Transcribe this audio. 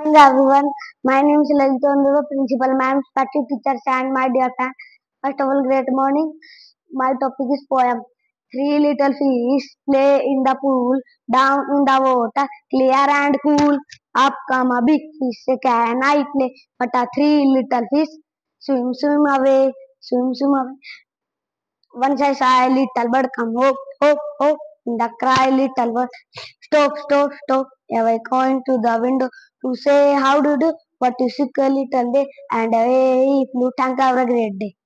morning, everyone. My name is Lalit, principal, ma'am, respected teachers, and my dear friend. First of all, great morning. My topic is poem. Three little fish play in the pool, down in the water, clear and cool. Up come a big fish, say, can I play? But a three little fish swim away, swim away. Once I saw a little bird come, hop, in the cry, little bird, stop. Away going to the window to say, how do you do? What is a little day? And away he flew. Thank you. Have a great day.